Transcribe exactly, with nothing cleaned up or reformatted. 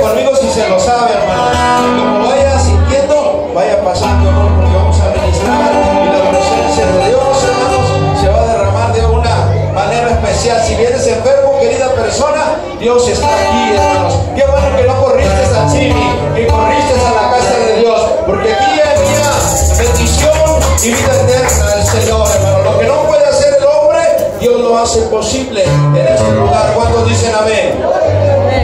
conmigo si se lo sabe, hermano. Y como vaya sintiendo, vaya pasando, ¿no? Porque vamos a ministrar y la presencia de Dios, hermanos, se va a derramar de una manera especial. Si vienes enfermo, querida persona, Dios está aquí, hermanos. Qué bueno que no corriste al cine, que corriste a la casa de Dios, porque aquí había bendición y vida eterna del Señor, hermano. Lo que no puede hacer el hombre, Dios lo hace posible en este lugar. ¿Cuántos dicen amén?